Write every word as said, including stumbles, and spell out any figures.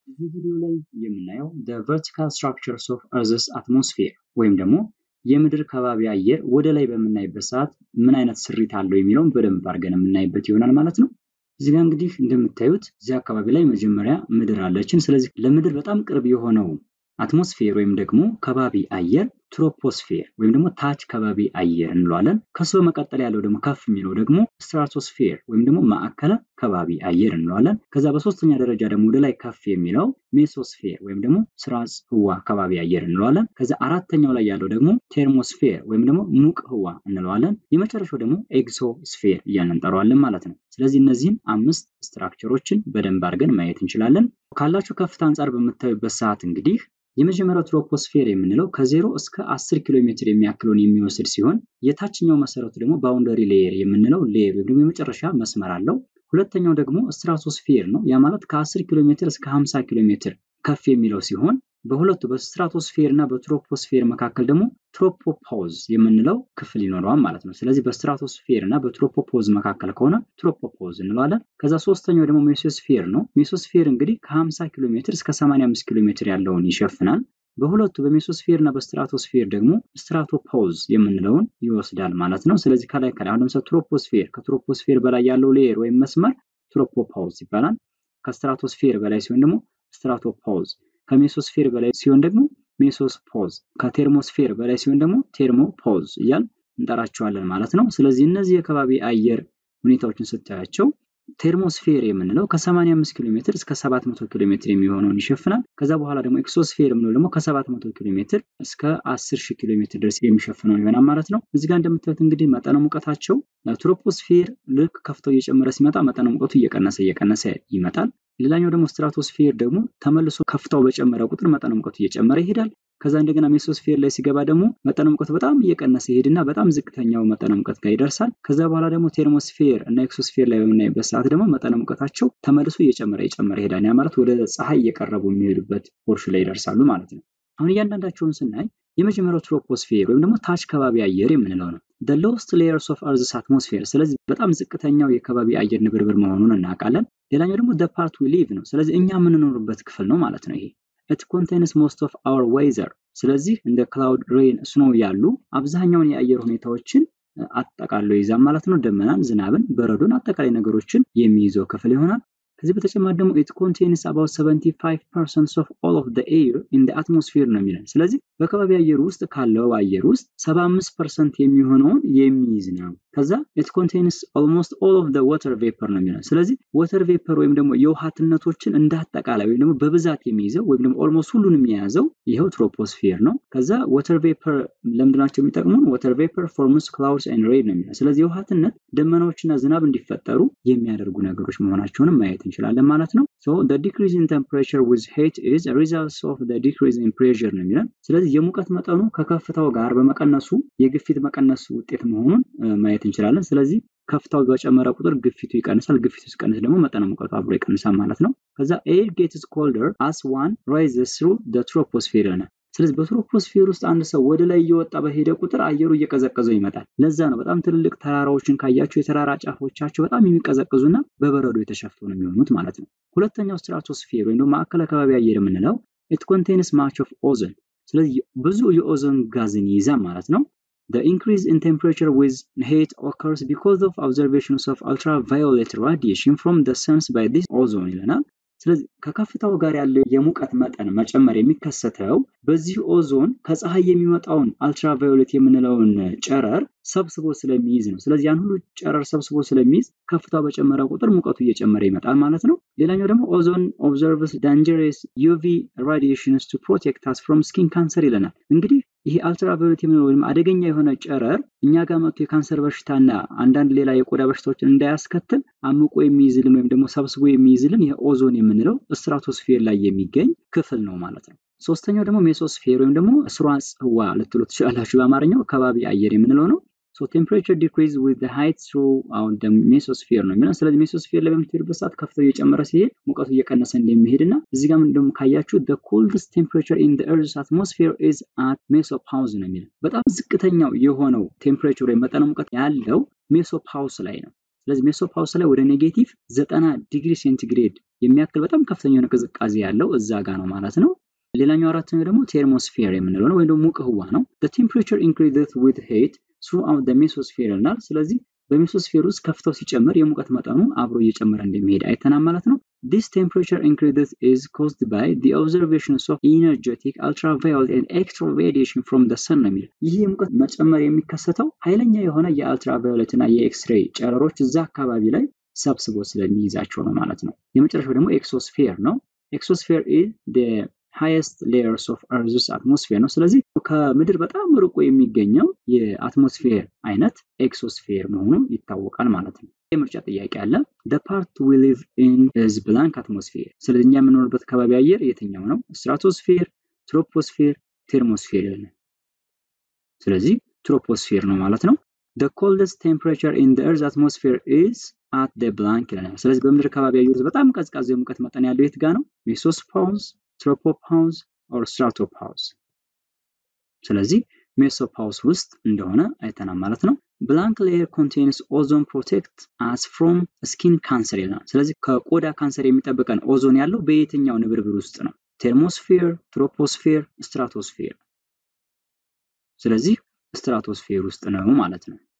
እዚህ ቪዲዮ ላይ የምናየው the vertical structures of Earth's atmosphere ወይም ደግሞ የምድር ከባቢ አየር ወደ ላይ በመናይበት ሰዓት ምን አይነት ስሪት አለው የሚለውን በደንብ አድርገን የምናይበት ይሆናል ማለት ነው። እዚህ ጋር እንግዲህ እንደምታዩት እዚህ አካባቢ ላይ መጀመሪያ ምድር አለችን። ስለዚህ ለምድር በጣም ቅርብ የሆነው አትሞስፌር ወይም ደግሞ ከባቢ አየር ትሮፖስፌር ወይም ደግሞ ታች ከባቢ አየር እንለዋለን። ከሱ በመቀጠል ያለው ደግሞ ከፍ የሚለው ደግሞ ስትራቶስፌር ወይም ደግሞ ማዕከለ ከባቢ አየር እንለዋለን። ከዛ በሶስተኛ ደረጃ ደግሞ ወደ ላይ ከፍ የሚለው ሜሶስፌር ወይም ደግሞ ስራጽ ህዋ ከባቢ አየር እንለዋለን። ከዛ አራተኛው ላይ ያለው ደግሞ ቴርሞስፌር ወይም ደግሞ ሙቅ ህዋ እንለዋለን። የመጨረሻው ደግሞ ኤግዞስፌር እያልን እንጠራዋለን ማለት ነው። ስለዚህ እነዚህን አምስት ስትራክቸሮችን በደንብ አድርገን ማየት እንችላለን። ካላችሁ ከፍታ አንፃር በመታዩበት ሰዓት እንግዲህ የመጀመሪያው ትሮፖስፌር የምንለው ከዜሮ እስከ አስር ኪሎ ሜትር የሚያክለውን የሚወስድ ሲሆን የታችኛው መሰረቱ ደግሞ ባውንደሪ ሌየር የምንለው ሌየር ወይም ደግሞ የመጨረሻ መስመር አለው። ሁለተኛው ደግሞ ስትራቶስፌር ነው። ያ ማለት ከ10 ኪሎ ሜትር እስከ ሃምሳ ኪሎ ሜትር ከፍ የሚለው ሲሆን በሁለቱ በስትራቶስፌር እና በትሮፖስፌር መካከል ደግሞ ትሮፖፖዝ የምንለው ክፍል ይኖረዋል ማለት ነው። ስለዚህ በስትራቶስፌር እና በትሮፖፖዝ መካከል ከሆነ ትሮፖፖዝ እንለዋለን። ከዛ ሶስተኛው ደግሞ ሜሶስፌር ነው። ሜሶስፌር እንግዲህ ከ50 ኪሎ ሜትር እስከ ሰማንያ አምስት ኪሎ ሜትር ያለውን ይሸፍናል። በሁለቱ በሜሶስፌር እና በስትራቶስፌር ደግሞ ስትራቶፖዝ የምንለውን ይወስዳል ማለት ነው። ስለዚህ ከላይ ከላይ አሁን ለምሳሌ ትሮፖስፌር ከትሮፖስፌር በላይ ያለው ሌየር ወይም መስመር ትሮፖፖዝ ይባላል። ከስትራቶስፌር በላይ ሲሆን ደግሞ ስትራቶፖዝ፣ ከሜሶስፌር በላይ ሲሆን ደግሞ ሜሶስፖዝ፣ ከቴርሞስፌር በላይ ሲሆን ደግሞ ቴርሞፖዝ እያል እንጠራቸዋለን ማለት ነው። ስለዚህ እነዚህ የከባቢ አየር ሁኔታዎችን ስታያቸው ቴርሞስፌር የምንለው ከ85 ኪሎ ሜትር እስከ ሰባት መቶ ኪሎ ሜትር የሚሆነውን ይሸፍናል። ከዛ በኋላ ደግሞ ኤክሶስፌር የምንለው ደግሞ ከሰባት መቶ ኪሎ ሜትር እስከ አስር ሺህ ኪሎ ሜትር ድረስ የሚሸፍነው ይሆናል ማለት ነው። እዚህ ጋር እንደምታዩት እንግዲህ መጠነ ሙቀታቸው ትሮፖስፌር ልክ ከፍታው እየጨመረ ሲመጣ መጠነ ሙቀቱ እየቀነሰ እየቀነሰ ይመጣል። ሌላኛው ደግሞ ስትራቶስፌር ደግሞ ተመልሶ ከፍታው በጨመረ ቁጥር መጠነ ሙቀቱ እየጨመረ ይሄዳል። ከዛ እንደገና ሜሶስፌር ላይ ሲገባ ደግሞ መጠነ ሙቀቱ በጣም እየቀነሰ ይሄድና በጣም ዝቅተኛው መጠነ ሙቀት ጋር ይደርሳል። ከዛ በኋላ ደግሞ ቴርሞስፌር እና ኤክሶስፌር ላይ በምናይበት ሰዓት ደግሞ መጠነ ሙቀታቸው ተመልሶ እየጨመረ እየጨመረ ይሄዳል። ያ ማለት ወደ ፀሐይ እየቀረቡ የሚሄዱበት ፖርሽን ላይ ይደርሳሉ ማለት ነው። አሁን እያንዳንዳቸውን ስናይ የመጀመሪያው ትሮፖስፌር ወይም ደግሞ ታች ከባቢ አየር የምንለው ነው። the lowest layers of Earth's atmosphere ስለዚህ በጣም ዝቅተኛው የከባቢ አየር ንብርብር መሆኑን እናውቃለን። ሌላኛው ደግሞ the part we live ነው። ስለዚህ እኛ የምንኖርበት ክፍል ነው ማለት ነው ይሄ። it contains most of our weather ስለዚህ እንደ cloud, rain, snow ያሉ አብዛኛውን የአየር ሁኔታዎችን አጠቃሎ ይዛል ማለት ነው። ደመናን፣ ዝናብን፣ በረዶን አጠቃላይ ነገሮችን የሚይዘው ክፍል ይሆናል። ከዚህ በተጨማሪ ደግሞ it contains about seventy-five percent of all of the air in the atmosphere ነው የሚለን። ስለዚህ በከባቢ አየር ውስጥ ካለው አየር ውስጥ ሰባ አምስት ፐርሰንት የሚሆነውን የሚይዝ ነው። ከዛ it contains almost all of the water vapor ነው የሚለን። ስለዚህ water vapor ወይም ደግሞ የውሃትነቶችን እንዳጠቃላይ ወይም ደግሞ በብዛት የሚይዘው ወይም ደግሞ almost ሁሉንም የያዘው ይሄው ትሮፖስፌር ነው። ከዛ water vapor ለምንድናቸው የሚጠቅሙን? water vapor forms clouds and rain ነው የሚለን። ስለዚህ የውሃትነት ደመናዎችና ዝናብ እንዲፈጠሩ የሚያደርጉ ነገሮች መሆናቸውንም ማየት እንችላለን ማለት ነው። so the decrease in temperature with heat is a result of the decrease in pressure ነው የሚለን። ስለዚህ የሙቀት መጠኑ ከከፍታው ጋር በመቀነሱ የግፊት መቀነሱ ውጤት መሆኑን ማየት እንችላለን። ስለዚህ ከፍታው በጨመረ ቁጥር ግፊቱ ይቀንሳል። ግፊቱ ሲቀንስ ደግሞ መጠነ ሙቀቱ አብሮ ይቀንሳል ማለት ነው። ከዛ air gets colder as one rises through the troposphere ነው። ስለዚህ በትሮፖስፌር ውስጥ አንድ ሰው ወደ ላይ እየወጣ በሄደ ቁጥር አየሩ እየቀዘቀዘው ይመጣል። ለዛ ነው በጣም ትልልቅ ተራራዎችን ካያችሁ የተራራ ጫፎቻቸው በጣም የሚቀዘቅዙና በበረዶ የተሸፈኑ የሚሆኑት ማለት ነው። ሁለተኛው ስትራቶስፌር ወይም ደግሞ ማዕከለ ከባቢ አየር የምንለው it contains much of ozone ስለዚህ ብዙ የኦዞን ጋዝን ይይዛል ማለት ነው። the increase in temperature with heat occurs because of observations of ultraviolet radiation from the sun by this ozone ይለናል። ስለዚህ ከከፍታው ጋር ያለው የሙቀት መጠን መጨመር የሚከሰተው በዚህ ኦዞን ከፀሐይ የሚመጣውን አልትራቫዮሌት የምንለውን ጨረር ሰብስቦ ስለሚይዝ ነው። ስለዚህ ያን ሁሉ ጨረር ሰብስቦ ስለሚይዝ ከፍታው በጨመረ ቁጥር ሙቀቱ እየጨመረ ይመጣል ማለት ነው። ሌላኛው ደግሞ ኦዞን observes dangerous U V radiations to protect us from skin cancer ይለናል። እንግዲህ ይሄ አልትራቫዮሌት የምንለው ወይም አደገኛ የሆነ ጨረር እኛ ጋር መጥቶ የካንሰር በሽታና አንዳንድ ሌላ የቆዳ በሽታዎችን እንዳያስከትል አምቆ የሚይዝልን ወይም ደግሞ ሰብስቦ የሚይዝልን የኦዞን የምንለው ስትራቶስፌር ላይ የሚገኝ ክፍል ነው ማለት ነው። ሶስተኛው ደግሞ ሜሶስፌር ወይም ደግሞ ስሯጽ ህዋ ልትሉት ትችላላችሁ በአማርኛው ከባቢ አየር የምንለው ነው። so temperature decrease with the height throughout the mesosphere ነው የሚለው። ስለዚህ ሜሶስፌር ላይ በምትሄዱበት ሰዓት ከፍታው እየጨመረ ሲሄድ ሙቀቱ እየቀነሰ እንደሚሄድና እዚህ ጋር እንደም ካያችሁ the coldest temperature in the earth's atmosphere is at mesopause ነው የሚለው። በጣም ዝቅተኛው የሆነው ቴምፕሬቸር ወይ መጠነ ሙቀት ያለው ሜሶፓውስ ላይ ነው። ስለዚህ ሜሶፓውስ ላይ ወደ ኔጌቲቭ ዘጠና ዲግሪ ሴንቲግሬድ የሚያክል በጣም ከፍተኛ የሆነ ቅዝቃዜ ያለው እዛ ጋር ነው ማለት ነው። ሌላኛው አራተኛው ደግሞ ቴርሞስፌር የምንለው ነው ወይም ደግሞ ሙቅ ህዋ ነው። the temperature increases with heat throughout the mesosphere ይላል። ስለዚህ በሜሶስፌር ውስጥ ከፍታው ሲጨምር የሙቀት መጠኑ አብሮ እየጨመረ እንደሚሄድ አይተናል ማለት ነው። This temperature increase is caused by the observations of energetic ultraviolet and X-ray radiation from the sun ነው የሚለው። ይህ የሙቀት መጨመር የሚከሰተው ኃይለኛ የሆነ የአልትራቫዮሌት እና የኤክስሬይ ጨረሮች እዛ አካባቢ ላይ ሰብስቦ ስለሚይዛቸው ነው ማለት ነው። የመጨረሻው ደግሞ ኤክሶስፌር ነው። ኤክሶስፌር is the highest layers of Earth's atmosphere ነው። ስለዚህ ከምድር በጣም ርቆ የሚገኘው የአትሞስፌር አይነት ኤክሶስፌር መሆኑ ይታወቃል ማለት ነው። የምርጫ ጥያቄ አለ። the part we live in is blank atmosphere። ስለዚህ እኛ የምንኖርበት ከባቢ አየር የትኛው ነው? ስትራቶስፌር፣ ትሮፖስፌር፣ ቴርሞስፌር ይላል። ስለዚህ ትሮፖስፌር ነው ማለት ነው። the coldest temperature in the Earth's atmosphere is at the blank ይላል። ስለዚህ በምድር ከባቢ አየር በጣም ቀዝቃዛ የሙቀት መጠን ያለው የት ጋር ነው? ሜሶፓውስ፣ ትሮፖፓውስ or stratopause። ስለዚህ ሜሶፓውስ ውስጥ እንደሆነ አይተናል ማለት ነው። blank layer contains ozone protect us from skin cancer ይላል። ስለዚህ ከቆዳ ካንሰር የሚጠብቀን ኦዞን ያለው በየትኛው ንብርብር ውስጥ ነው? ቴርሞስፌር፣ ትሮፖስፌር፣ ስትራቶስፌር። ስለዚህ ስትራቶስፌር ውስጥ ነው ማለት ነው።